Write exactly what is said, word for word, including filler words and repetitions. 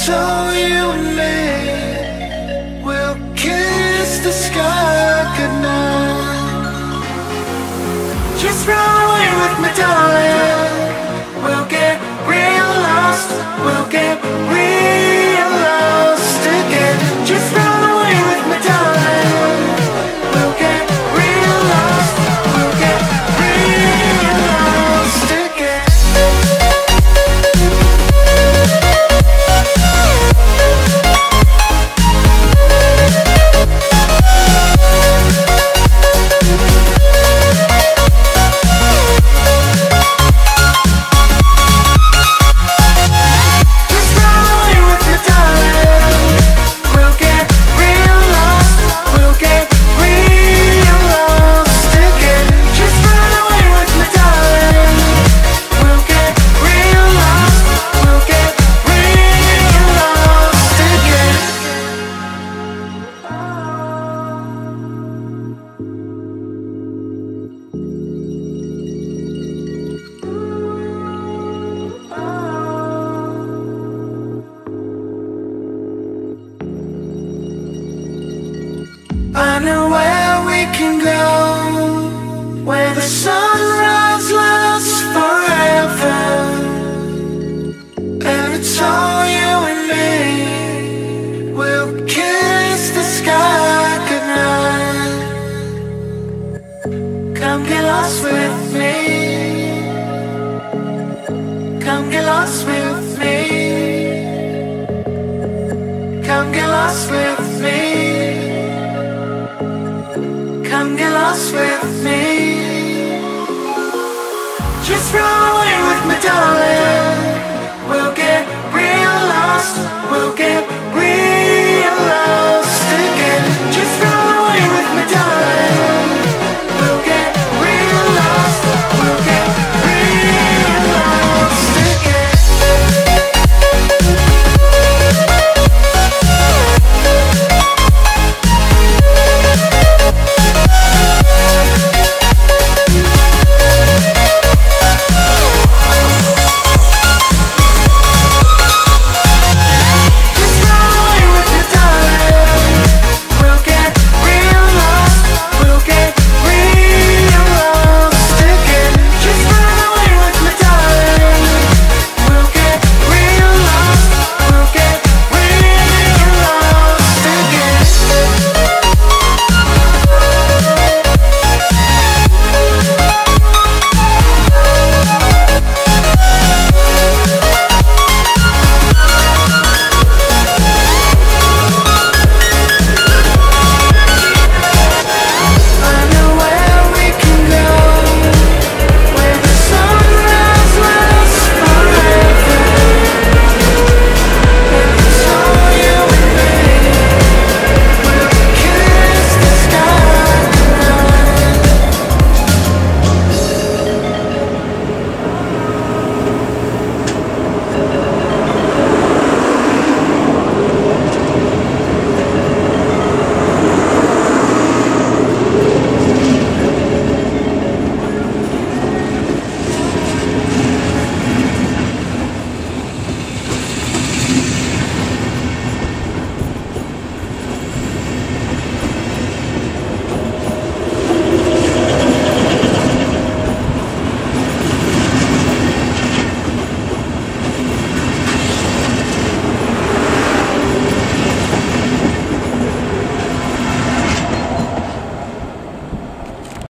it's all you and me. We'll kiss the sky goodnight. Just run away with me, darling. We'll get real lost. We'll get real lost again. Just run away with me, darling. We'll get real lost. We'll get real lost again. I know where we can go, where the sunrise lasts forever, and it's all you and me. We'll kiss the sky goodnight. Come get lost with me. Come get lost with me. Come get lost with me. Come get lost with me. Just run away with me, darling.